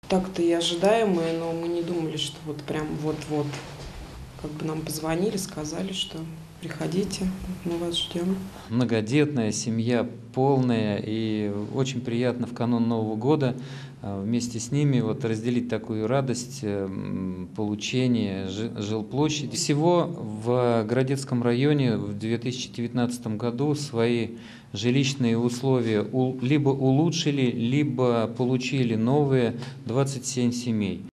Так-то и ожидаемое, но мы не думали, что вот прям вот-вот. Как бы нам позвонили, сказали, что приходите, мы вас ждем. Многодетная семья, полная, и очень приятно в канун Нового года вместе с ними вот разделить такую радость получения жилплощади. Всего в Городецком районе в 2019 году свои жилищные условия либо улучшили, либо получили новые 27 семей.